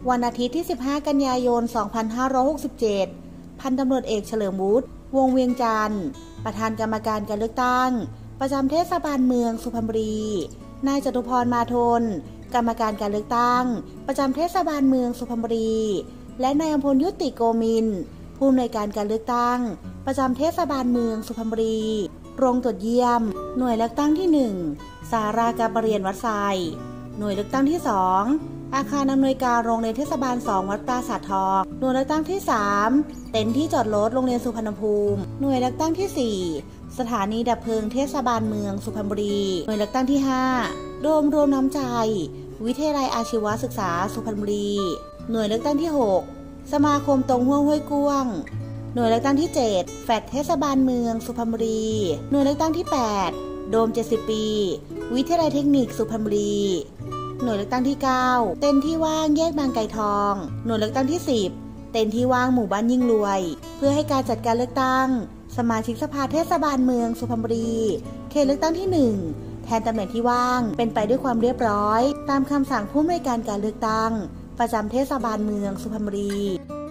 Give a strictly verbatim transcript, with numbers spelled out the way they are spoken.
วันอาทิตย์ที่ สิบห้า กันยายน สองพันห้าร้อยหกสิบเจ็ด พันตำรวจเอกเฉลิมวุฒิ วงศ์เวียงจันทร์ ประธานกรรมการการเลือกตั้งประจำเทศบาลเมืองสุพรรณบุรี นายจตุพร มาทน กรรมการการเลือกตั้งประจำเทศบาลเมืองสุพรรณบุรี และนายอำพล ยุติโกมินทร์ ผู้อำนวยการการเลือกตั้งประจำเทศบาลเมืองสุพรรณบุรีโรงตรวจเยี่ยมหน่วยเลือกตั้งที่ หนึ่ง สาราการประเรียนวัดไซหน่วยเลือกตั้งที่ สอง อาคารอำนวยการโรงเรียนเทศบาล สอง วัดปราสาททองหน่วยเลือกตั้งที่ สาม เต็นท์ที่จอดรถโรงเรียนสุพรรณภูมิหน่วยเลือกตั้งที่ สี่ สถานีดับเพลิงเทศบาลเมืองสุพรรณบุรีหน่วยเลือกตั้งที่ ห้า โดมรวมน้ำใจวิทยาลัยอาชีวศึกษาสุพรรณบุรีหน่วยเลือกตั้งที่ หก สมาคมตรงห้วงห้วยก้วงหน่วยเลือกตั้งที่ เจ็ด แฟลตเทศบาลเมืองสุพรรณบุรีหน่วยเลือกตั้งที่ แปด โดมเจ็ดสิบปีวิทยาลัยเทคนิคสุพรรณบุรีหน่วยเลือกตั้งที่ เก้า เต็นท์ที่ว่างแยกบางไก่ทองหน่วยเลือกตั้งที่ สิบ เต็นท์ที่ว่างหมู่บ้านยิ่งรวยเพื่อให้การจัดการเลือกตั้งสมาชิกสภาเทศบาลเมืองสุพรรณบุรีเขตเลือกตั้งที่ หนึ่ง แทนตำแหน่งที่ว่างเป็นไปด้วยความเรียบร้อยตามคำสั่งผู้อำนวยการการเลือกตั้งประจำเทศบาลเมืองสุพรรณบุรี